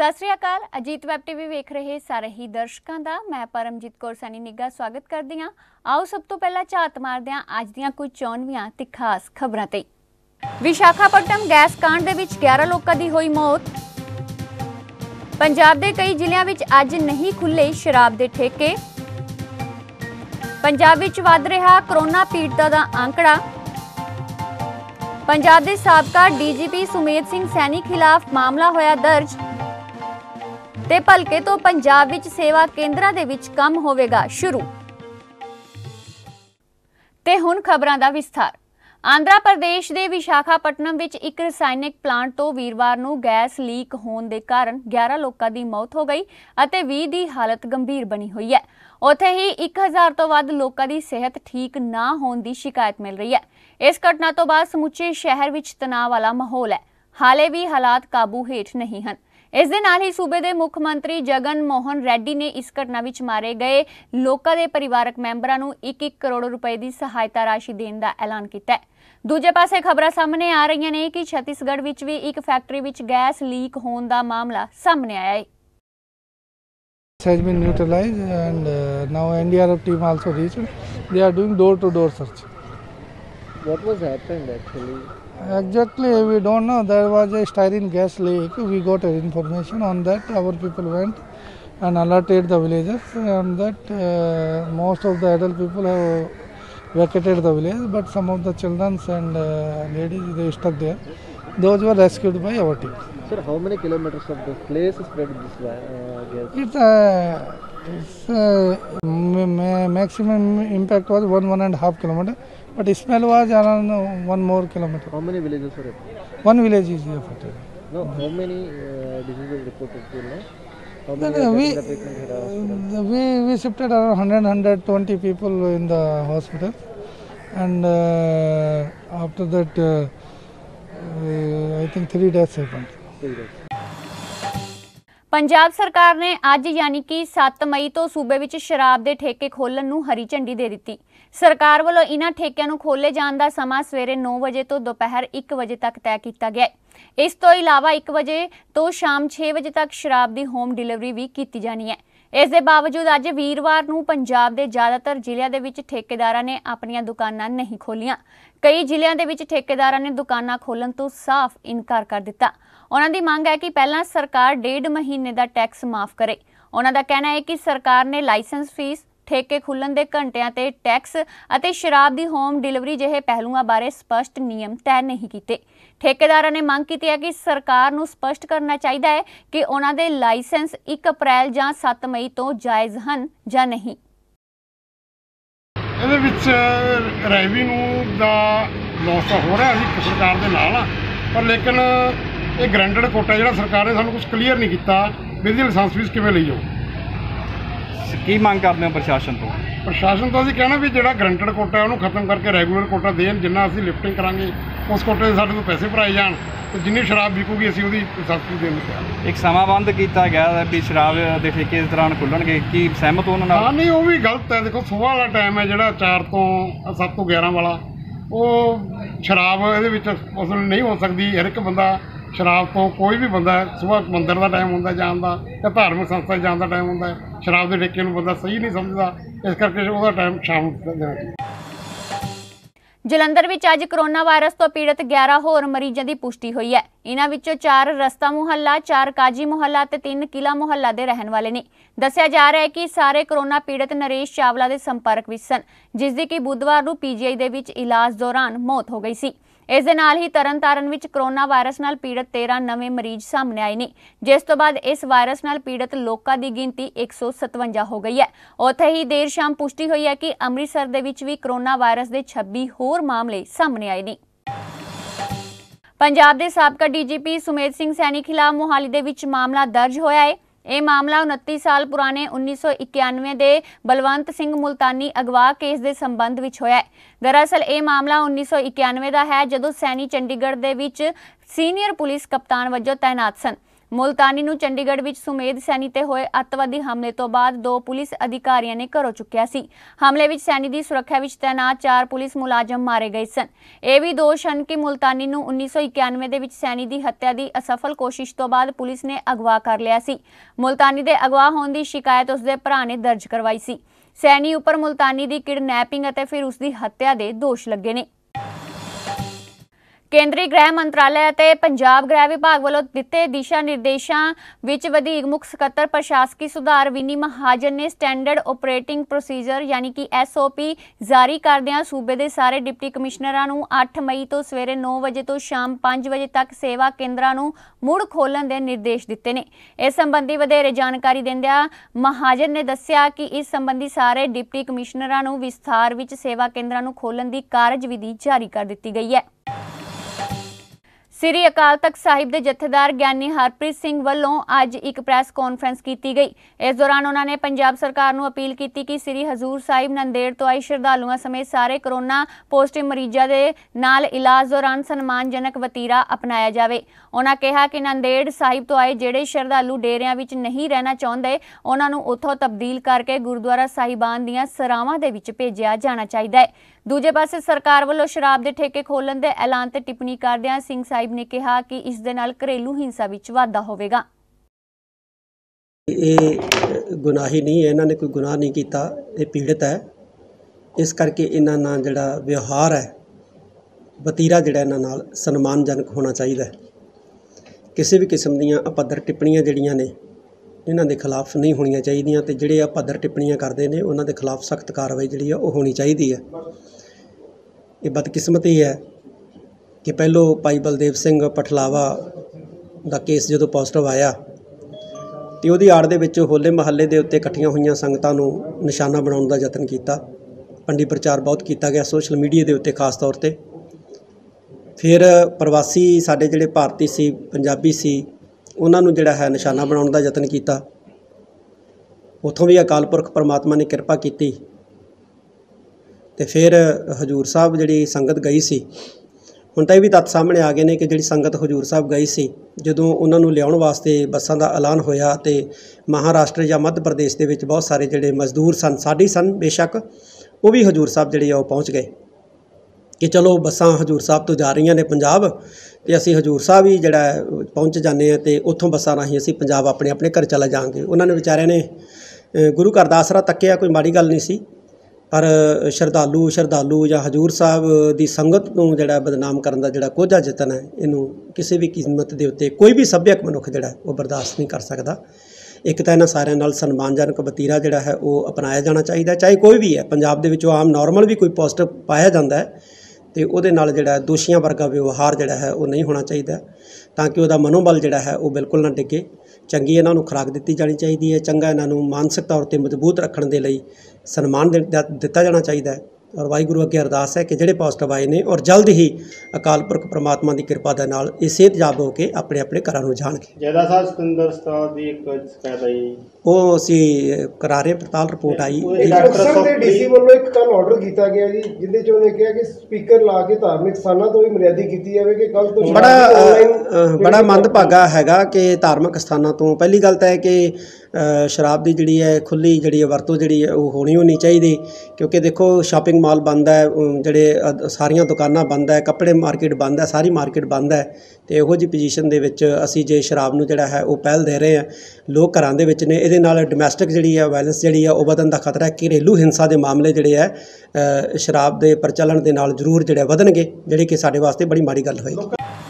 सत श्री अकाल। Ajit web TV वेख रहे सारे ही दर्शकों का मैं परमजीत कौर सैनी निग्गा स्वागत करदी हां। आओ सब तो पहला झात मारदे हां अज दीयां कुछ चौनवियां ते खास खबरां ते। विशाखापट्टनम गैस कांड दे विच 11 लोकां दी होई मौत। पंजाब दे कई जिलियां विच अज नहीं खुले शराब दे ठेके। पंजाब विच वध रहा कोरोना पीड़ितां दा आंकड़ा। पंजाब दे साबका डीजीपी सुमेध सिंह सैनी खिलाफ मामला होया दर्ज। ते भलके तो पंजाब विच सेवा केंद्रां दे विच काम होवेगा शुरू। ते हुण खबरां दा विस्तार। आंध्रा प्रदेश दे विशाखापट्टनम विच एक रसायनिक प्लांट तो वीरवार नूं गैस लीक होण दे कारण 11 लोकां दी मौत हो गई अते 20 दी हालत गंभीर बनी हुई है। उत्थे ही 1000 तो वध लोकां दी सेहत ठीक ना होण दी शिकायत मिल रही है। इस घटना तो बाद समुचे शहर विच तनाव वाला माहौल है। हाले भी हालात काबू हेठ नहीं हैं। इस दे नाल ही सूबे दे मुख मंत्री जगन मोहन रेड्डी ने इस घटना विच मारे गए लोकां दे परिवारक मैंबरां नूं 1-1 करोड़ रुपए की सहायता राशि देने का ऐलान किया है। दूजे पासे खबरां सामने आ रही ने कि छत्तीसगढ़ विच भी एक फैक्ट्री विच गैस लीक होने का मामला सामने आया है। Has been neutralized and now NDRF team also reached. They are doing door-to-door search. What was happened actually? Exactly, we don't know. There was a styrene gas leak. We got information on that. Our people went and alerted the villagers. On that, most of the adult people have vacated the village, but some of the children and ladies they stuck there. Those were rescued by our team. Sir, how many kilometers of the place spread this gas? Maximum impact was 1.5 kilometer, but smell was around 1 more kilometer. How many villages were it? One village is affected. No, how many diseases reported till now? How many are getting the treatment at hospital? We shifted around 120 people in the hospital, and after that, I think 3 deaths happened. 3 deaths. Punjab सरकार ने अज यानी कि 7 मई तो सूबे विच शराब के ठेके खोलण नूं हरी झंडी दे दित्ती। सरकार वालों इन्हां ठेकिਆਂ नूं खोले जाण दा समा सवेरे 9 वजे तो दोपहर 1 वजे तक तय किया गया है। इस तो इलावा 1 वजे तो शाम 6 वजे तक शराब की होम डिलीवरी भी की जानी है। इस दे बावजूद अज वीरवार नूं पंजाब दे ज़्यादातर जिलिਆਂ दे विच ठेकेदारां ने अपणीਆਂ दुकानां नहीं खोलियां। कई जिलिਆਂ दे विच ठेकेदारां ने दुकानां खोलण तो साफ इनकार कर दिता। उन्हां दी मंग है कि पहलां सरकार 1.5 महीने का टैक्स माफ करे। उन्हां दा कहना है कि सरकार ने लाइसेंस फीस, ठेके खुलण दे घंटिਆਂ ते टैक्स ਅਤੇ शराब की होम डिलीवरी ਜਿਹੇ ਪਹਿਲੂਆਂ बारे स्पष्ट नियम तय नहीं किए। ठेकेदारां ने मंग की है कि सरकार ਨੂੰ स्पष्ट करना चाहिए है कि उन्हां दे लाइसेंस 1 अप्रैल ਜਾਂ 7 मई तो जायज़ ਹਨ ਜਾਂ नहीं। ਇਹਦੇ ਵਿੱਚ ਰੈਵਨਿਊ ਦਾ ਲੋਸ ਹੋ ਰਿਹਾ ਸੀ ਸਰਕਾਰ ਦੇ ਨਾਲ, ਪਰ ਲੇਕਿਨ ਇਹ ਗਰੰਟਡ ਕੋਟਾ ਜਿਹੜਾ ਸਰਕਾਰ ਨੇ ਸਾਨੂੰ ਕੁਝ ਕਲੀਅਰ ਨਹੀਂ ਕੀਤਾ ਵੀ ਇਹਦੀ ਲਾਇਸੈਂਸ ਫੀਸ ਕਿਵੇਂ ਲਈ ਜਾਓ। ਕੀ ਮੰਗ ਕਰਦੇ ਹੋ ਪ੍ਰਸ਼ਾਸਨ ਤੋਂ? ਪ੍ਰਸ਼ਾਸਨ ਤੋਂ ਅਸੀਂ ਕਹਿਣਾ ਵੀ ਜਿਹੜਾ ਗਰੰਟਡ ਕੋਟਾ ਉਹਨੂੰ ਖਤਮ ਕਰਕੇ ਰੈਗੂਲਰ ਕੋਟਾ ਦੇਣ। ਜਿੰਨਾ ਅਸੀਂ ਲਿਫਟਿੰਗ ਕਰਾਂਗੇ ਉਸ ਕੋਟੇ ਦੇ ਸਾਡੇ ਤੋਂ ਪੈਸੇ ਭਰਾਏ ਜਾਣ ਤੇ ਜਿੰਨੀ ਸ਼ਰਾਬ ਵਿਕੂਗੀ ਅਸੀਂ ਉਹਦੀ ਸਬਸਿਡੀ ਦੇਣ ਨੂੰ ਤਿਆਰ। ਇੱਕ ਸਮਾਬੰਧ ਕੀਤਾ ਗਿਆ ਵੀ ਸ਼ਰਾਬ ਦੇ ਠੇਕੇ ਇਸ ਦੌਰਾਨ ਖੁੱਲਣਗੇ, ਕੀ ਸਹਿਮਤ ਉਹਨਾਂ ਨਾਲ? ਹਾਂ, ਨਹੀਂ ਉਹ ਵੀ ਗਲਤ ਹੈ। ਦੇਖੋ ਸੁਬਾਹ ਵਾਲਾ ਟਾਈਮ ਹੈ ਜਿਹੜਾ 4 ਤੋਂ 7 ਤੋਂ 11 ਵਾਲਾ, ਉਹ ਸ਼ਰਾਬ ਇਹਦੇ ਵਿੱਚ ਉਸ ਵੇਲੇ ਨਹੀਂ ਹੋ ਸਕਦੀ। ਹਰ ਇੱਕ ਬੰਦਾ ਸ਼ਰਾਬ ਤੋਂ, ਕੋਈ ਵੀ ਬੰਦਾ ਸੁਬਾਹ ਮੰਦਰ ਦਾ ਟਾਈਮ ਹੁੰਦਾ ਜਾਣ ਦਾ ਜਾਂ ਧਾਰਮਿਕ ਸੰਸਥਾ ਜਾਣ ਦਾ ਟਾਈਮ ਹੁੰਦਾ, ਸ਼ਰਾਬ ਦੇ ਠੇਕੇ ਨੂੰ ਬੰਦਾ ਸਹੀ ਨਹੀਂ ਸਮਝਦਾ, ਇਸ ਕਰਕੇ ਉਹਦਾ ਟਾਈਮ ਸ਼ਾਮ ਨੂੰ ਦੇਣਾ ਚਾਹੀਦਾ। ਜਲੰਧਰ ਵਿੱਚ ਅੱਜ ਕੋਰੋਨਾ ਵਾਇਰਸ ਤੋਂ ਪੀੜਤ 11 ਹੋਰ ਮਰੀਜ਼ਾਂ ਦੀ ਪੁਸ਼ਟੀ ਹੋਈ ਹੈ। ਇਹਨਾਂ ਵਿੱਚੋਂ 4 ਰਸਤਾ ਮੁਹੱਲਾ, 4 ਕਾਜੀ ਮੁਹੱਲਾ ਤੇ 3 ਕਿਲਾ ਮੁਹੱਲਾ ਦੇ ਰਹਿਣ ਵਾਲੇ ਨੇ। ਦੱਸਿਆ ਜਾ ਰਿਹਾ ਹੈ ਕਿ ਸਾਰੇ ਕੋਰੋਨਾ ਪੀੜਤ ਨਰੇਸ਼ ਚਾਵਲਾ ਦੇ ਸੰਪਰਕ ਵਿੱਚ ਸਨ, ਜਿਸ ਦੀ ਕਿ ਬੁੱਧਵਾਰ ਨੂੰ ਪੀਜੀਆਈ ਦੇ ਵਿੱਚ ਇਲਾਜ ਦੌਰਾਨ ਮੌਤ ਹੋ ਗਈ ਸੀ। ਇਸ ਦੇ ਨਾਲ ਹੀ ਤਰਨਤਾਰਨ ਵਿੱਚ ਕੋਰੋਨਾ ਵਾਇਰਸ ਨਾਲ ਪੀੜਤ 13 ਨਵੇਂ ਮਰੀਜ਼ ਸਾਹਮਣੇ ਆਏ ਨੇ, ਜਿਸ ਤੋਂ ਬਾਅਦ ਇਸ ਵਾਇਰਸ ਨਾਲ ਪੀੜਤ ਲੋਕਾਂ ਦੀ ਗਿਣਤੀ 157 ਹੋ ਗਈ ਹੈ। ਉੱਥੇ ਹੀ ਦੇਰ ਸ਼ਾਮ ਪੁਸ਼ਟੀ ਹੋਈ ਹੈ ਕਿ ਅੰਮ੍ਰਿਤਸਰ ਦੇ ਵਿੱਚ ਵੀ ਕੋਰੋਨਾ ਵਾਇਰਸ ਦੇ 26 ਹੋਰ ਮਾਮਲੇ ਸਾਹਮਣੇ ਆਏ ਨੇ। ਪੰਜਾਬ ਦੇ ਸਾਬਕਾ ਡੀਜੀਪੀ ਸੁਮੇਧ ਸਿੰਘ ਸੈਣੀ ਖਿਲਾਫ ਮੋਹਾਲੀ ਦੇ ਵਿੱਚ ਮਾਮਲਾ ਦਰਜ ਹੋਇਆ ਹੈ। ਇਹ ਮਾਮਲਾ 29 ਸਾਲ ਪੁਰਾਣੇ 1991 ਦੇ ਬਲਵੰਤ ਸਿੰਘ ਮੁਲਤਾਨੀ ਅਗਵਾ ਕੇਸ ਦੇ ਸੰਬੰਧ ਵਿੱਚ ਹੋਇਆ ਹੈ। ਦਰਅਸਲ ਇਹ ਮਾਮਲਾ 1991 ਦਾ ਹੈ, ਜਦੋਂ ਸੈਣੀ ਚੰਡੀਗੜ੍ਹ ਦੇ ਵਿੱਚ ਸੀਨੀਅਰ ਪੁਲਿਸ ਕਪਤਾਨ ਵਜੋਂ ਤਾਇਨਾਤ ਸਨ। ਮੁਲਤਾਨੀ ਨੂੰ ਚੰਡੀਗੜ੍ਹ ਵਿੱਚ ਸੁਮੇਧ ਸੈਣੀ ਤੇ ਹੋਏ ਅੱਤਵਾਦੀ ਹਮਲੇ ਤੋਂ ਬਾਅਦ 2 ਪੁਲਿਸ ਅਧਿਕਾਰੀਆਂ ਨੇ ਘਰੋਂ ਚੁੱਕਿਆ ਸੀ। ਹਮਲੇ ਵਿੱਚ ਸੈਣੀ ਦੀ ਸੁਰੱਖਿਆ ਵਿੱਚ ਤੈਨਾਤ 4 ਪੁਲਿਸ ਮੁਲਾਜ਼ਮ ਮਾਰੇ ਗਏ ਸਨ। ਇਹ ਵੀ ਦੋਸ਼ ਹਨ ਕਿ ਮੁਲਤਾਨੀ ਨੂੰ 1991 ਦੇ ਵਿੱਚ ਸੈਣੀ ਦੀ ਹੱਤਿਆ ਦੀ ਅਸਫਲ ਕੋਸ਼ਿਸ਼ ਤੋਂ ਬਾਅਦ ਪੁਲਿਸ ਨੇ ਅਗਵਾ ਕਰ ਲਿਆ ਸੀ। ਮੁਲਤਾਨੀ ਦੇ ਅਗਵਾ ਹੋਣ ਦੀ ਸ਼ਿਕਾਇਤ ਉਸਦੇ ਭਰਾ ਨੇ ਦਰਜ ਕਰਵਾਈ ਸੀ। ਸੈਣੀ ਉੱਪਰ ਮੁਲਤਾਨੀ ਦੀ ਕਿਡਨੈਪਿੰਗ ਅਤੇ ਫਿਰ ਉਸ ਦੀ ਹੱਤਿਆ ਦੇ ਦੋਸ਼ ਲੱਗੇ ਨੇ। ਕੇਂਦਰੀ ਗ੍ਰਹਿ ਮੰਤਰਾਲੇ ਅਤੇ ਪੰਜਾਬ ਗ੍ਰਹਿ ਵਿਭਾਗ ਵੱਲੋਂ ਦਿੱਤੇ ਦਿਸ਼ਾ ਨਿਰਦੇਸ਼ਾਂ ਵਿੱਚ ਵਧੀਕ ਮੁੱਖ ਸਕੱਤਰ ਪ੍ਰਸ਼ਾਸਕੀ ਸੁਧਾਰ ਵਿਨੀ ਮਹਾਜਨ ਨੇ ਸਟੈਂਡਰਡ ਆਪਰੇਟਿੰਗ ਪ੍ਰੋਸੀਜਰ ਯਾਨੀ ਕਿ SOP ਜਾਰੀ ਕਰਦਿਆਂ ਸੂਬੇ ਦੇ ਸਾਰੇ ਡਿਪਟੀ ਕਮਿਸ਼ਨਰਾਂ ਨੂੰ 8 ਮਈ ਤੋਂ ਸਵੇਰੇ 9 ਵਜੇ ਤੋਂ ਸ਼ਾਮ 5 ਵਜੇ ਤੱਕ ਸੇਵਾ ਕੇਂਦਰਾਂ ਨੂੰ ਮੁੜ ਖੋਲ੍ਹਣ ਦੇ ਨਿਰਦੇਸ਼ ਦਿੱਤੇ ਨੇ। ਇਸ ਸੰਬੰਧੀ ਵਧੇਰੇ ਜਾਣਕਾਰੀ ਦਿੰਦਿਆਂ ਮਹਾਜਨ ਨੇ ਦੱਸਿਆ ਕਿ ਇਸ ਸੰਬੰਧੀ ਸਾਰੇ ਡਿਪਟੀ ਕਮਿਸ਼ਨਰਾਂ ਨੂੰ ਵਿਸਥਾਰ ਵਿੱਚ ਸੇਵਾ ਕੇਂਦਰਾਂ ਨੂੰ ਖੋਲ੍ਹਣ ਦੀ ਕਾਰਜਵਿਧੀ ਜਾਰੀ ਕਰ ਦਿੱਤੀ ਗਈ ਹੈ। ਸ੍ਰੀ ਅਕਾਲ ਤਖਤ ਸਾਹਿਬ ਦੇ ਜਥੇਦਾਰ ਗਿਆਨੀ ਹਰਪ੍ਰੀਤ ਸਿੰਘ ਵੱਲੋਂ ਅੱਜ ਇੱਕ ਪ੍ਰੈਸ ਕਾਨਫਰੰਸ ਕੀਤੀ ਗਈ। ਇਸ ਦੌਰਾਨ ਉਹਨਾਂ ਨੇ ਪੰਜਾਬ ਸਰਕਾਰ ਨੂੰ ਅਪੀਲ ਕੀਤੀ ਕਿ ਸ੍ਰੀ ਹਜ਼ੂਰ ਸਾਹਿਬ ਨੰਦੇੜ ਤੋਂ ਆਏ ਸ਼ਰਧਾਲੂਆਂ ਸਮੇਤ ਸਾਰੇ ਕੋਰੋਨਾ ਪੋਜ਼ਿਟਿਵ ਮਰੀਜ਼ਾਂ ਦੇ ਨਾਲ ਇਲਾਜ ਦੌਰਾਨ ਸਨਮਾਨਜਨਕ ਵਤੀਰਾ ਅਪਣਾਇਆ ਜਾਵੇ। ਉਹਨਾਂ ਕਿਹਾ ਕਿ ਨੰਦੇੜ ਸਾਹਿਬ ਤੋਂ ਆਏ ਜਿਹੜੇ ਸ਼ਰਧਾਲੂ ਡੇਰਿਆਂ ਵਿੱਚ ਨਹੀਂ ਰਹਿਣਾ ਚਾਹੁੰਦੇ ਉਹਨਾਂ ਨੂੰ ਉੱਥੋਂ ਤਬਦੀਲ ਕਰਕੇ ਗੁਰਦੁਆਰਾ ਸਾਹਿਬਾਨ ਦੀਆਂ ਸਰਾਵਾਂ ਦੇ ਵਿੱਚ ਭੇਜਿਆ ਜਾਣਾ ਚਾਹੀਦਾ ਹੈ। ਦੂਜੇ ਪਾਸੇ ਸਰਕਾਰ ਵੱਲੋਂ ਸ਼ਰਾਬ ਦੇ ਠੇਕੇ ਖੋਲ੍ਹਣ ਦੇ ਐਲਾਨ ਤੇ ਟਿੱਪਣੀ ਕਰਦਿਆਂ ਸਿੰਘ ਸਾਹਿਬ ਨੇ ਕਿਹਾ ਕਿ ਇਸ ਦੇ ਨਾਲ ਘਰੇਲੂ ਹਿੰਸਾ ਵਿੱਚ ਵਾਧਾ ਹੋਵੇਗਾ। ਇਹ ਗੁਨਾਹੀ ਨਹੀਂ ਹੈ, ਇਹਨਾਂ ਨੇ ਕੋਈ ਗੁਨਾਹ ਨਹੀਂ ਕੀਤਾ, ਇਹ ਪੀੜਤ ਹੈ। ਇਸ ਕਰਕੇ ਇਹਨਾਂ ਨਾਲ ਜਿਹੜਾ ਵਿਵਹਾਰ ਹੈ, ਵਤੀਰਾ ਜਿਹੜਾ ਇਹਨਾਂ ਨਾਲ ਸਨਮਾਨਜਨਕ ਹੋਣਾ ਚਾਹੀਦਾ ਹੈ। ਕਿਸੇ ਵੀ ਕਿਸਮ ਦੀਆਂ ਅਪੱਧਰ ਟਿੱਪਣੀਆਂ ਜਿਹੜੀਆਂ ਨੇ ਇਹਨਾਂ ਦੇ ਖਿਲਾਫ ਨਹੀਂ ਹੋਣੀਆਂ ਚਾਹੀਦੀਆਂ ਤੇ ਜਿਹੜੇ ਅਪੱਧਰ ਟਿੱਪਣੀਆਂ ਕਰਦੇ ਨੇ ਉਹਨਾਂ ਦੇ ਖਿਲਾਫ ਸਖਤ ਕਾਰਵਾਈ ਜਿਹੜੀ ਆ ਉਹ ਹੋਣੀ ਚਾਹੀਦੀ ਹੈ। ਇਹ ਬਦਕਿਸਮਤੀ ਹੈ ਕਿ ਪਹਿਲੋਂ ਭਾਈ ਬਲਦੇਵ ਸਿੰਘ ਪਠਲਾਵਾ ਦਾ ਕੇਸ ਜਦੋਂ ਪੋਜ਼ਿਟਿਵ ਆਇਆ ਤੇ ਉਹਦੀ ਆੜ ਦੇ ਵਿੱਚ ਹੋਲੇ ਮਹੱਲੇ ਦੇ ਉੱਤੇ ਇਕੱਠੀਆਂ ਹੋਈਆਂ ਸੰਗਤਾਂ ਨੂੰ ਨਿਸ਼ਾਨਾ ਬਣਾਉਣ ਦਾ ਯਤਨ ਕੀਤਾ। ਪੰਡੀ ਪ੍ਰਚਾਰ ਬਹੁਤ ਕੀਤਾ ਗਿਆ ਸੋਸ਼ਲ ਮੀਡੀਆ ਦੇ ਉੱਤੇ ਖਾਸ ਤੌਰ ਤੇ। ਫਿਰ ਪ੍ਰਵਾਸੀ ਸਾਡੇ ਜਿਹੜੇ ਭਾਰਤੀ ਸੀ, ਪੰਜਾਬੀ ਸੀ, ਉਹਨਾਂ ਨੂੰ ਜਿਹੜਾ ਹੈ ਨਿਸ਼ਾਨਾ ਬਣਾਉਣ ਦਾ ਯਤਨ ਕੀਤਾ। ਉੱਥੋਂ ਵੀ ਅਕਾਲ ਪੁਰਖ ਪਰਮਾਤਮਾ ਨੇ ਕਿਰਪਾ ਕੀਤੀ ਤੇ ਫਿਰ ਹਜੂਰ ਸਾਹਿਬ ਜਿਹੜੀ ਸੰਗਤ ਗਈ ਸੀ, ਹੁਣ ਤਾਂ ਇਹ ਵੀ ਤੱਥ ਸਾਹਮਣੇ ਆ ਗਏ ਨੇ ਕਿ ਜਿਹੜੀ ਸੰਗਤ ਹਜੂਰ ਸਾਹਿਬ ਗਈ ਸੀ, ਜਦੋਂ ਉਹਨਾਂ ਨੂੰ ਲਿਆਉਣ ਵਾਸਤੇ ਬੱਸਾਂ ਦਾ ਐਲਾਨ ਹੋਇਆ ਤੇ ਮਹਾਰਾਸ਼ਟਰ ਜਾਂ ਮੱਧ ਪ੍ਰਦੇਸ਼ ਦੇ ਵਿੱਚ ਬਹੁਤ ਸਾਰੇ ਜਿਹੜੇ ਮਜ਼ਦੂਰ ਸਨ, ਸਾਡੀ ਸਨ ਬੇਸ਼ੱਕ, ਉਹ ਵੀ ਹਜੂਰ ਸਾਹਿਬ ਜਿਹੜੇ ਆ ਉਹ ਪਹੁੰਚ ਗਏ ਕਿ ਚਲੋ ਬੱਸਾਂ ਹਜੂਰ ਸਾਹਿਬ ਤੋਂ ਜਾ ਰਹੀਆਂ ਨੇ ਪੰਜਾਬ ਤੇ ਅਸੀਂ ਹਜੂਰ ਸਾਹਿਬ ਹੀ ਜਿਹੜਾ ਪਹੁੰਚ ਜਾਂਦੇ ਹਾਂ ਤੇ ਉੱਥੋਂ ਬੱਸਾਂ ਰਾਹੀਂ ਅਸੀਂ ਪੰਜਾਬ ਆਪਣੇ ਆਪਣੇ ਘਰ ਚਲੇ ਜਾਵਾਂਗੇ। ਉਹਨਾਂ ਨੇ ਵਿਚਾਰਿਆਂ ਨੇ ਗੁਰੂ ਘਰ ਦਾ ਆਸਰਾ ਤੱਕਿਆ, ਕੋਈ ਮਾੜੀ ਗੱਲ ਨਹੀਂ ਸੀ, ਪਰ ਸ਼ਰਧਾਲੂ ਜਾਂ ਹਜੂਰ ਸਾਹਿਬ ਦੀ ਸੰਗਤ ਨੂੰ ਜਿਹੜਾ ਬਦਨਾਮ ਕਰਨ ਦਾ ਜਿਹੜਾ ਕੋਝਾ ਯਤਨ ਹੈ, ਇਹਨੂੰ ਕਿਸੇ ਵੀ ਕੀਮਤ ਦੇ ਉੱਤੇ ਕੋਈ ਵੀ ਸੱਭਿਅਕ ਮਨੁੱਖ ਜਿਹੜਾ ਉਹ ਬਰਦਾਸ਼ਤ ਨਹੀਂ ਕਰ ਸਕਦਾ। ਇੱਕ ਤਾਂ ਇਹਨਾਂ ਸਾਰਿਆਂ ਨਾਲ ਸਨਮਾਨਜਨਕ ਵਤੀਰਾ ਜਿਹੜਾ ਹੈ ਉਹ ਅਪਣਾਇਆ ਜਾਣਾ ਚਾਹੀਦਾ, ਚਾਹੇ ਕੋਈ ਵੀ ਹੈ। ਪੰਜਾਬ ਦੇ ਵਿੱਚੋਂ ਆਮ ਨਾਰਮਲ ਵੀ ਕੋਈ ਪੋਜ਼ਿਟਿਵ ਪਾਇਆ ਜਾਂਦਾ ਹੈ ਤੇ ਉਹਦੇ ਨਾਲ ਜਿਹੜਾ ਦੋਸ਼ੀਆਂ ਵਰਗਾ ਵਿਵਹਾਰ ਜਿਹੜਾ ਹੈ ਉਹ ਨਹੀਂ ਹੋਣਾ ਚਾਹੀਦਾ, ਤਾਂ ਕਿ ਉਹਦਾ ਮਨੋਬਲ ਜਿਹੜਾ ਹੈ ਉਹ ਬਿਲਕੁਲ ਨਾ ਡਿੱਗੇ। ਚੰਗੀ ਇਹਨਾਂ ਨੂੰ ਖੁਰਾਕ ਦਿੱਤੀ ਜਾਣੀ ਚਾਹੀਦੀ ਹੈ, ਚੰਗਾ ਇਹਨਾਂ ਨੂੰ ਮਾਨਸਿਕ ਤੌਰ ਤੇ ਮਜ਼ਬੂਤ ਰੱਖਣ ਦੇ ਲਈ ਸਨਮਾਨ ਦਿੱਤਾ ਜਾਣਾ ਚਾਹੀਦਾ ਹੈ। ਔਰ ਵਾਹਿਗੁਰੂ ਅੱਗੇ ਅਰਦਾਸ ਹੈ ਕਿ ਜਿਹੜੇ ਪੋਜ਼ਿਟਿਵ ਆਏ ਨੇ ਔਰ ਜਲਦ ਹੀ ਅਕਾਲ ਪੁਰਖ ਪਰਮਾਤਮਾ ਦੀ ਕਿਰਪਾ ਦੇ ਨਾਲ ਇਹ ਸਿਹਤਯਾਬ ਹੋ ਕੇ ਆਪਣੇ ਆਪਣੇ ਘਰਾਂ ਨੂੰ ਜਾਣਗੇ। ਜੈਦਾ ਸਾਹਿਬ ਸਤਿੰਦਰ ਸਤਾਨ ਦੀ ਇੱਕ ਸ਼ਿਕਾਇਤ ਆਈ, ਉਹ ਅਸੀਂ ਕਰਾ ਰਹੇ, ਪੜਤਾਲ ਰਿਪੋਰਟ ਆਈ। ਡਾਕਟਰ ਦੇ ਡੀਸੀ ਵੱਲੋਂ ਇੱਕ ਕੱਲ ਆਰਡਰ ਕੀਤਾ ਗਿਆ ਜੀ, ਜਿਹਦੇ ਚ ਉਹਨੇ ਕਿਹਾ ਕਿ ਸਪੀਕਰ ਲਾ ਕੇ ਧਾਰਮਿਕ ਸਥਾਨਾਂ ਤੋਂ ਵੀ ਮਰਿਆਦੀ ਕੀਤੀ ਜਾਵੇ ਕਿ ਕੱਲ ਤੋਂ ਬੜਾ ਮੰਦਭਾਗਾ ਹੈਗਾ ਕਿ ਧਾਰਮਿਕ ਸਥਾਨਾਂ ਤੋਂ ਪਹਿਲੀ ਗੱਲ ਤਾਂ ਹੈ ਕਿ ਸ਼ਰਾਬ ਦੀ ਜਿਹੜੀ ਹੈ ਖੁੱਲ੍ਹੀ ਜਿਹੜੀ ਹੈ ਵਰਤੋਂ ਜਿਹੜੀ ਹੈ ਉਹ ਹੋਣੀ ਚਾਹੀਦੀ, ਕਿਉਂਕਿ ਦੇਖੋ ਸ਼ਾਪਿੰਗ ਮਾਲ ਬੰਦ ਹੈ, ਜਿਹੜੇ ਸਾਰੀਆਂ ਦੁਕਾਨਾਂ ਬੰਦ ਹੈ, ਕੱਪੜੇ ਮਾਰਕੀਟ ਬੰਦ ਹੈ, ਸਾਰੀ ਮਾਰਕੀਟ ਬੰਦ ਹੈ ਤੇ ਇਹੋ ਜਿਹੀ ਪੋਜੀਸ਼ਨ ਦੇ ਵਿੱਚ ਅਸੀਂ ਜੇ ਸ਼ਰਾਬ ਨੂੰ ਜਿਹੜਾ ਹੈ ਉਹ ਪਹਿਲ ਦੇ ਰਹੇ ਹਾਂ, ਲੋਕ ਘਰਾਂ ਦੇ ਵਿੱਚ ਨੇ, ਇਹਦੇ ਨਾਲ ਡੋਮੈਸਟਿਕ ਜਿਹੜੀ ਹੈ ਵਾਇਲੈਂਸ ਜਿਹੜੀ ਹੈ ਉਹ ਵਧਣ ਦਾ ਖਤਰਾ ਹੈ। ਘਰੇਲੂ ਹਿੰਸਾ ਦੇ ਮਾਮਲੇ ਜਿਹੜੇ ਹੈ ਸ਼ਰਾਬ ਦੇ ਪ੍ਰਚਲਨ ਦੇ ਨਾਲ ਜ਼ਰੂਰ ਜਿਹੜੇ ਵਧਣਗੇ, ਜਿਹੜੇ ਕਿ ਸਾਡੇ ਵਾਸਤੇ ਬੜੀ ਮਾੜੀ ਗੱਲ ਹੋਏਗੀ।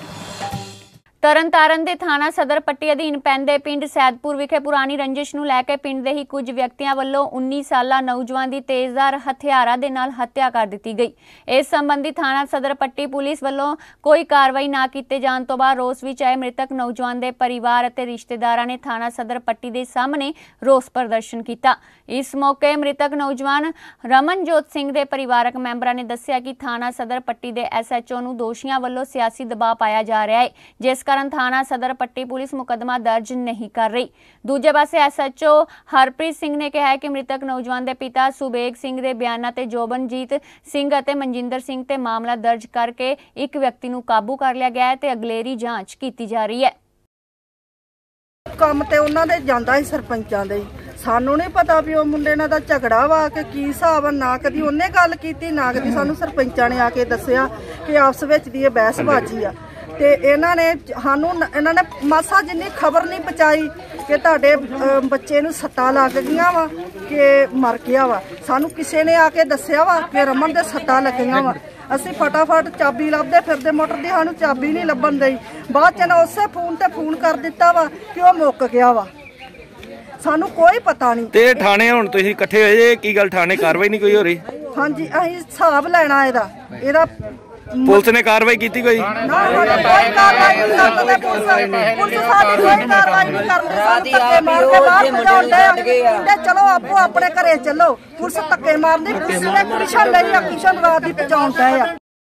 ਤਰਨਤਾਰਨ ਦੇ ਥਾਣਾ ਸਦਰ ਪੱਟੀ ਅਧੀਨ ਪੈਂਦੇ ਪਿੰਡ ਸੈਦਪੁਰ ਵਿਖੇ ਪੁਰਾਣੀ ਰੰਜਿਸ਼ ਨੂੰ ਲੈ ਕੇ ਪਿੰਡ ਦੇ ਹੀ ਕੁਝ ਵਿਅਕਤੀਆਂ ਵੱਲੋਂ 19 ਸਾਲਾ ਨੌਜਵਾਨ ਦੀ ਤੇਜ਼ਧਾਰ ਹਥਿਆਰਾਂ ਦੇ ਨਾਲ ਹੱਤਿਆ ਕਰ ਦਿੱਤੀ ਗਈ। ਇਸ ਸੰਬੰਧੀ ਥਾਣਾ ਸਦਰ ਪੱਟੀ ਪੁਲਿਸ ਵੱਲੋਂ ਕੋਈ ਕਾਰਵਾਈ ਨਾ ਕੀਤੇ ਜਾਣ ਤੋਂ ਬਾਅਦ ਰੋਸ ਵਿੱਚ ਆਏ ਮ੍ਰਿਤਕ ਨੌਜਵਾਨ ਦੇ ਪਰਿਵਾਰ ਅਤੇ ਰਿਸ਼ਤੇਦਾਰਾਂ ਨੇ ਥਾਣਾ ਸਦਰ ਪੱਟੀ ਦੇ ਸਾਹਮਣੇ ਰੋਸ ਪ੍ਰਦਰਸ਼ਨ ਕੀਤਾ। ਇਸ ਮੌਕੇ ਮ੍ਰਿਤਕ ਨੌਜਵਾਨ ਰਮਨਜੋਤ ਸਿੰਘ ਦੇ ਪਰਿਵਾਰਕ ਮੈਂਬਰਾਂ ਨੇ ਦੱਸਿਆ ਕਿ ਥਾਣਾ ਸਦਰ ਪੱਟੀ ਦੇ SHO ਨੂੰ ਦੋਸ਼ੀਆਂ ਵੱਲੋਂ ਸਿਆਸੀ ਦਬਾਅ ਪਾਇਆ ਜਾ ਰਿਹਾ ਹੈ, ਜਿਸ ਕਾਰਨ ਥਾਣਾ ਸਦਰ ਪੱਟੀ ਪੁਲਿਸ ਮੁਕੱਦਮਾ ਦਰਜ ਨਹੀਂ ਕਰ ਰਹੀ। ਦੂਜੇ ਪਾਸੇ SHO ਹਰਪ੍ਰੀਤ ਸਿੰਘ ਨੇ ਕਿਹਾ ਕਿ ਮ੍ਰਿਤਕ ਨੌਜਵਾਨ ਦੇ ਪਿਤਾ ਸੁਬੇਗ ਸਿੰਘ ਦੇ ਬਿਆਨਾਂ ਤੇ ਜੋਬਨਜੀਤ ਸਿੰਘ ਅਤੇ ਮਨਜਿੰਦਰ ਸਿੰਘ ਤੇ ਮਾਮਲਾ ਦਰਜ ਕਰਕੇ ਇੱਕ ਵਿਅਕਤੀ ਨੂੰ ਕਾਬੂ ਕਰ ਲਿਆ ਗਿਆ ਹੈ ਤੇ ਅਗਲੇਰੀ ਜਾਂਚ ਕੀਤੀ ਜਾ ਰਹੀ ਹੈ। ਕੰਮ ਤੇ ਉਹਨਾਂ ਦੇ ਜਾਂਦਾ ਸੀ ਸਰਪੰਚਾਂ ਦੇ। ਸਾਨੂੰ ਨਹੀਂ ਪਤਾ ਵੀ ਉਹ ਮੁੰਡੇ ਨਾਲ ਦਾ ਝਗੜਾ ਵਾ ਕਿ ਕੀ ਹਿਸਾਬ ਆ। ਨਾ ਕਦੀ ਉਹਨੇ ਗੱਲ ਕੀਤੀ, ਨਾ ਕਦੀ ਸਾਨੂੰ ਸਰਪੰਚਾਂ ਨੇ ਆ ਕੇ ਦੱਸਿਆ ਕਿ ਆਪਸ ਵਿੱਚ ਦੀ ਇਹ ਬਹਿਸਬਾਜ਼ੀ ਆ। ਤੇ ਇਹਨਾਂ ਨੇ ਮਾਸਾ ਜਿੰਨੀ ਖਬਰ ਨਹੀਂ ਪਹੁੰਚਾਈ ਕਿ ਤੁਹਾਡੇ ਬੱਚੇ ਨੂੰ ਸੱਟਾਂ ਲੱਗ ਗਈਆਂ ਵਾ ਕਿ ਮਰ ਗਿਆ ਵਾ। ਸਾਨੂੰ ਕਿਸੇ ਨੇ ਆ ਕੇ ਦੱਸਿਆ ਵਾ ਕਿ ਰਮਨ ਦੇ ਸੱਟਾਂ ਲੱਗੀਆਂ ਵਾ। ਅਸੀਂ ਫਟਾਫਟ ਚਾਬੀ ਲੱਭਦੇ ਫਿਰਦੇ ਮੋਟਰ ਦੀ, ਸਾਨੂੰ ਚਾਬੀ ਨਹੀਂ ਲੱਭਣ ਦਈ। ਬਾਅਦ ਚ ਉਸੇ ਫੋਨ ਤੇ ਫੋਨ ਕਰ ਦਿੱਤਾ ਵਾ ਕਿ ਉਹ ਮੁੱਕ ਗਿਆ ਵਾ। ਸਾਨੂੰ ਕੋਈ ਪਤਾ ਨਹੀਂ। ਤੇ ਥਾਣੇ ਹੁਣ ਤੁਸੀਂ ਇਕੱਠੇ ਹੋਏ ਜੇ, ਕੀ ਗੱਲ ਥਾਣੇ ਕਾਰਵਾਈ ਨਹੀਂ ਕੋਈ ਹੋ ਰਹੀ? ਹਾਂਜੀ, ਅਸੀਂ ਹਿਸਾਬ ਲੈਣਾ ਇਹਦਾ। ਪੁਲਿਸ ਨੇ ਕਾਰਵਾਈ ਕੀਤੀ ਕੋਈ? ਨਾ ਕੋਈ ਕਾਰਵਾਈ ਨਹੀਂ ਕਰਦੇ। ਪੁਲਿਸ ਸਾਡੀ ਕੋਈ ਕਾਰਵਾਈ ਨਹੀਂ ਕਰਦੀ। ਸਾਨੂੰ ਧੱਕੇ ਮਾਰ ਕੇ ਬਾਹਰ ਭਜਾਉਂਦੇ ਆ ਤੇ ਚਲੋ ਆਪੋ ਆਪਣੇ ਘਰੇ ਚੱਲੋ। ਪੁਲਿਸ ਧੱਕੇ ਮਾਰਦੀ, ਪੁਲਿਸ ਨੇ ਕ੍ਰਿਸ਼ਨ ਲਈ ਕਿਸ਼ਨ ਰਾਤ ਦੀ ਪਹੁੰਚਾਉਂਦਾ ਆ।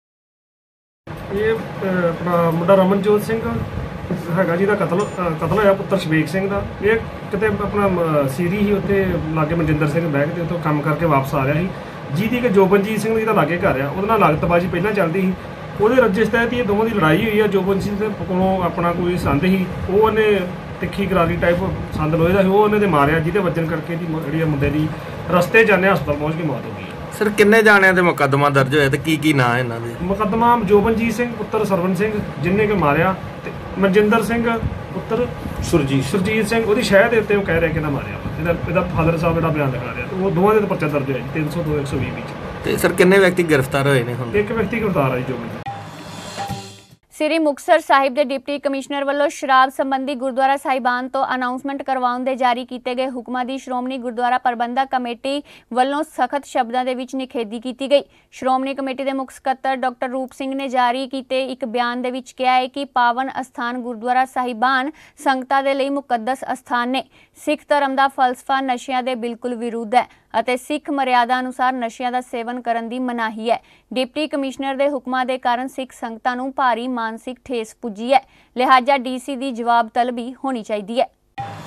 ਇਹ ਆਪਣਾ ਮੁੰਡਾ ਰਮਨਜੋਤ ਸਿੰਘ ਹੈਗਾ ਜਿਹਦਾ ਕਤਲ ਹੋਇਆ, ਪੁੱਤਰ ਸ਼ਬੀਕ ਸਿੰਘ ਦਾ। ਇਹ ਕਿਤੇ ਆਪਣਾ ਸੀਰੀ ਹੀ ਉੱਥੇ ਲਾਗੇ ਮਨਜਿੰਦਰ ਸਿੰਘ ਬੈਗ ਤੇ ਉੱਥੋਂ ਕੰਮ ਕਰਕੇ ਵਾਪਸ ਆ ਰਿਹਾ ਸੀ, ਜਿਹਦੀ ਕਿ ਜੋਬਨਜੀਤ ਸਿੰਘ ਜਿਹਦਾ ਲਾਗੇ ਘਰ ਆ, ਉਹਦੇ ਨਾਲ ਲਾਗਤਬਾਜ਼ੀ ਪਹਿਲਾਂ ਚੱਲਦੀ ਸੀ। ਉਹਦੇ ਰੰਜਿਸ਼ ਤਹਿਤ ਇਹ ਦੋਵਾਂ ਦੀ ਲੜਾਈ ਹੋਈ ਆ। ਜੋਬਨਜੀਤ ਦੇ ਕੋਲੋਂ ਆਪਣਾ ਕੋਈ ਸੰਦ ਸੀ, ਉਹ ਉਹਨੇ ਤਿੱਖੀ ਕਰਾਰੀ ਟਾਈਪ ਸੰਦ ਲੋਹੇ ਦਾ ਸੀ, ਉਹ ਉਹਨੇ ਤੇ ਮਾਰਿਆ, ਜਿਹਦੇ ਵੱਜਣ ਕਰਕੇ ਦੀ ਜਿਹੜੀ ਮੁੰਡੇ ਦੀ ਰਸਤੇ ਜਾਂਦੇ ਹਸਪਤਾਲ ਪਹੁੰਚ ਕੇ ਮੌਤ ਹੋ ਗਈ। ਸਰ ਕਿੰਨੇ ਜਾਣਿਆਂ ਦੇ ਮੁਕੱਦਮਾ ਦਰਜ ਹੋਇਆ ਤੇ ਕੀ ਨਾਂ ਇਹਨਾਂ ਦੇ? ਮੁਕੱਦਮਾ ਜੋਬਨਜੀਤ ਸਿੰਘ ਪੁੱਤਰ ਸਰਵਨ ਸਿੰਘ ਜਿਹਨੇ ਕਿ ਮਾਰਿਆ, ਤੇ ਮਨਜਿੰਦਰ ਸਿੰਘ ਪੁੱਤਰ ਸੁਰਜੀਤ ਸਿੰਘ ਉਹਦੀ ਸ਼ਹਿਰ ਦੇ ਉੱਤੇ ਉਹ ਕਹਿ ਰਿਹਾ ਕਿ ਨਾ ਮਾਰਿਆ। ਇਹਦਾ ਫਾਦਰ ਸਾਹਿਬ ਜਿਹੜਾ ਬਿਆਨ ਲਿਖਾ ਰਿਹਾ, ਉਹ ਦੋਵਾਂ ਦੇ ਪਰਚਾ ਦਰਜ ਹੋਇਆ 302 120 ਵਿੱਚ। ਤੇ ਸਰ ਕਿੰਨੇ ਵਿਅਕਤੀ ਗ੍ਰਿਫਤਾਰ ਹੋਏ ਨੇ ਹੁਣ? ਇੱਕ ਵਿਅਕਤੀ ਗ੍ਰਿਫਤਾਰ ਆ ਜੀ ਜੋਬਨਜੀਤ। ਸ੍ਰੀ ਮੁਕਤਸਰ ਸਾਹਿਬ ਦੇ ਡਿਪਟੀ ਕਮਿਸ਼ਨਰ ਵੱਲੋਂ ਸ਼ਰਾਬ ਸੰਬੰਧੀ ਗੁਰਦੁਆਰਾ ਸਾਹਿਬਾਨ ਤੋਂ ਅਨਾਉਂਸਮੈਂਟ ਕਰਵਾਉਣ ਦੇ ਜਾਰੀ ਕੀਤੇ ਗਏ ਹੁਕਮਾਂ ਦੀ ਸ਼੍ਰੋਮਣੀ ਗੁਰਦੁਆਰਾ ਪ੍ਰਬੰਧਕ ਕਮੇਟੀ ਵੱਲੋਂ ਸਖਤ ਸ਼ਬਦਾਂ ਦੇ ਵਿੱਚ ਨਿਖੇਧੀ ਕੀਤੀ ਗਈ। ਸ਼੍ਰੋਮਣੀ ਕਮੇਟੀ ਦੇ ਮੁੱਖ ਸਕੱਤਰ ਡਾਕਟਰ ਰੂਪ ਸਿੰਘ ਨੇ ਜਾਰੀ ਕੀਤੇ ਇੱਕ ਬਿਆਨ ਦੇ ਵਿੱਚ ਕਿਹਾ ਹੈ ਕਿ ਪਾਵਨ ਅਸਥਾਨ ਗੁਰਦੁਆਰਾ ਸਾਹਿਬਾਨ ਸੰਗਤਾਂ ਦੇ ਲਈ ਮੁਕੱਦਸ ਅਸਥਾਨ ਨੇ। ਸਿੱਖ ਧਰਮ ਦਾ ਫਲਸਫਾ ਨਸ਼ਿਆਂ ਦੇ ਬਿਲਕੁਲ ਵਿਰੁੱਧ ਹੈ ਅਤੇ ਸਿੱਖ ਮਰਿਆਦਾ ਅਨੁਸਾਰ ਨਸ਼ਿਆਂ ਦਾ ਸੇਵਨ ਕਰਨ ਦੀ ਮਨਾਹੀ ਹੈ। ਡਿਪਟੀ ਕਮਿਸ਼ਨਰ ਦੇ ਹੁਕਮਾਂ ਦੇ ਕਾਰਨ ਸਿੱਖ ਸੰਗਤਾਂ ਨੂੰ ਭਾਰੀ ਮਾਨਸਿਕ ਠੇਸ ਪੁੱਜੀ ਹੈ, ਲਿਹਾਜ਼ਾ ਡੀਸੀ ਦੀ ਜਵਾਬ ਤਲਬੀ ਹੋਣੀ ਚਾਹੀਦੀ ਹੈ।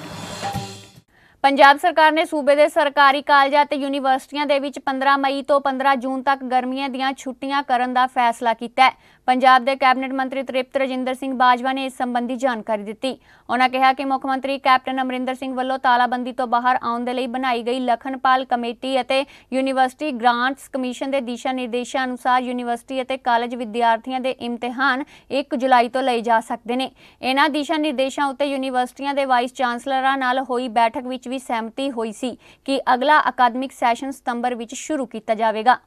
ਪੰਜਾਬ ਸਰਕਾਰ ਨੇ ਸੂਬੇ ਦੇ ਸਰਕਾਰੀ ਕਾਲਜਾਂ ਤੇ ਯੂਨੀਵਰਸਿਟੀਆਂ ਦੇ ਵਿੱਚ 15 ਮਈ ਤੋਂ 15 ਜੂਨ ਤੱਕ ਗਰਮੀਆਂ ਦੀਆਂ ਛੁੱਟੀਆਂ ਕਰਨ ਦਾ ਫੈਸਲਾ ਕੀਤਾ ਹੈ। ਪੰਜਾਬ ਦੇ ਕੈਬਨਿਟ ਮੰਤਰੀ ਤ੍ਰਿਪਤ ਰਜਿੰਦਰ ਸਿੰਘ ਬਾਜਵਾ ਨੇ ਇਸ ਸੰਬੰਧੀ ਜਾਣਕਾਰੀ ਦਿੱਤੀ। ਉਹਨਾਂ ਕਿਹਾ ਕਿ ਮੁੱਖ ਮੰਤਰੀ ਕੈਪਟਨ ਅਮਰਿੰਦਰ ਸਿੰਘ ਵੱਲੋਂ ਤਾਲਾਬੰਦੀ ਤੋਂ ਬਾਹਰ ਆਉਣ ਦੇ ਲਈ ਬਣਾਈ ਗਈ ਲਖਨਪਾਲ ਕਮੇਟੀ ਅਤੇ ਯੂਨੀਵਰਸਿਟੀ ਗ੍ਰਾਂਟਸ ਕਮਿਸ਼ਨ ਦੇ ਦਿਸ਼ਾ ਨਿਰਦੇਸ਼ਾਂ ਅਨੁਸਾਰ ਯੂਨੀਵਰਸਿਟੀ ਅਤੇ ਕਾਲਜ ਵਿਦਿਆਰਥੀਆਂ ਦੇ ਇਮਤਿਹਾਨ 1 ਜੁਲਾਈ ਤੋਂ ਲਏ ਜਾ ਸਕਦੇ ਨੇ। ਇਹਨਾਂ ਦਿਸ਼ਾ ਨਿਰਦੇਸ਼ਾਂ ਉੱਤੇ ਯੂਨੀਵਰਸਿਟੀਆਂ ਦੇ ਵਾਈਸ ਚਾਂਸਲਰਾਂ ਨਾਲ ਹੋਈ ਬੈਠਕ ਵਿੱਚ ਵੀ ਸਹਿਮਤੀ ਹੋਈ ਸੀ ਕਿ ਅਗਲਾ ਅਕਾਦਮਿਕ ਸੈਸ਼ਨ ਸਤੰਬਰ ਵਿੱਚ ਸ਼ੁਰੂ ਕੀਤਾ ਜਾਵੇਗਾ।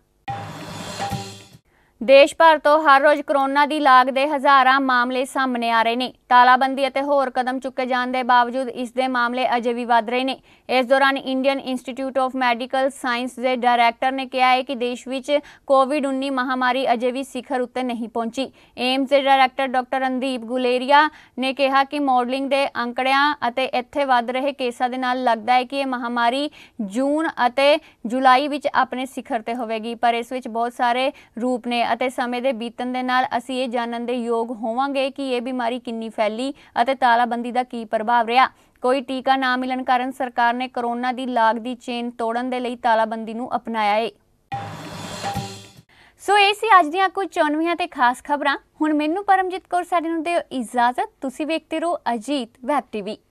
ਦੇਸ਼ ਭਰ ਤੋਂ ਹਰ ਰੋਜ਼ ਕੋਰੋਨਾ ਦੀ ਲਾਗ ਦੇ ਹਜ਼ਾਰਾਂ ਮਾਮਲੇ ਸਾਹਮਣੇ ਆ ਰਹੇ ਨੇ। ਤਾਲਾਬੰਦੀ ਅਤੇ ਹੋਰ ਕਦਮ ਚੁੱਕੇ ਜਾਣ ਦੇ ਬਾਵਜੂਦ ਇਸ ਦੇ ਮਾਮਲੇ ਅਜੇ ਵੀ ਵਧ ਰਹੇ ਨੇ। ਇਸ ਦੌਰਾਨ Indian institute of medical science ਦੇ ਡਾਇਰੈਕਟਰ ਨੇ ਕਿਹਾ ਹੈ ਕਿ ਦੇਸ਼ ਵਿੱਚ ਕੋਵਿਡ-19 ਮਹਾਮਾਰੀ ਅਜੇ ਵੀ ਸਿਖਰ ਉੱਤੇ ਨਹੀਂ ਪਹੁੰਚੀ। ਏਮਸ ਦੇ ਡਾਇਰੈਕਟਰ ਡਾਕਟਰ ਰਣਦੀਪ ਗੁਲੇਰੀਆ ਨੇ ਕਿਹਾ ਕਿ ਮਾਡਲਿੰਗ ਦੇ ਅੰਕੜਿਆਂ ਅਤੇ ਇੱਥੇ ਵੱਧ ਰਹੇ ਕੇਸਾਂ ਦੇ ਨਾਲ ਲੱਗਦਾ ਹੈ ਕਿ ਇਹ ਮਹਾਮਾਰੀ ਜੂਨ ਅਤੇ ਜੁਲਾਈ ਵਿੱਚ ਆਪਣੇ ਸਿਖਰ ਤੇ ਹੋਵੇਗੀ, ਪਰ ਇਸ ਵਿੱਚ ਬਹੁਤ ਸਾਰੇ ਰੂਪ ਨੇ ਅਤੇ ਸਮੇਂ ਦੇ ਬੀਤਣ ਦੇ ਨਾਲ ਅਸੀਂ ਇਹ ਜਾਣਨ ਦੇ ਯੋਗ ਹੋਵਾਂਗੇ ਕਿ ਇਹ ਬਿਮਾਰੀ ਕਿੰਨੀ ਫੈਲੀ ਅਤੇ ਤਾਲਾਬੰਦੀ ਦਾ ਕੀ ਪ੍ਰਭਾਵ ਰਿਹਾ। ਕੋਈ ਟੀਕਾ ਨਾ ਮਿਲਣ ਕਾਰਨ ਸਰਕਾਰ ਨੇ ਕੋਰੋਨਾ ਦੀ ਲਾਗ ਦੀ ਚੇਨ ਤੋੜਨ ਦੇ ਲਈ ਤਾਲਾਬੰਦੀ ਨੂੰ ਅਪਣਾਇਆ ਹੈ। ਸੋ ਇਹ ਸੀ ਅੱਜ ਦੀਆਂ ਕੁਝ 94 ਤੇ ਖਾਸ ਖਬਰਾਂ। ਹੁਣ ਮੈਨੂੰ ਪਰਮਜੀਤ ਕੌਰ ਸਾਡੇ ਨੂੰ ਦਿਓ ਇਜਾਜ਼ਤ। ਤੁਸੀਂ ਵੇਖਦੇ ਰਹੋ ਅਜੀਤ ਵੈਬ ਟੀਵੀ।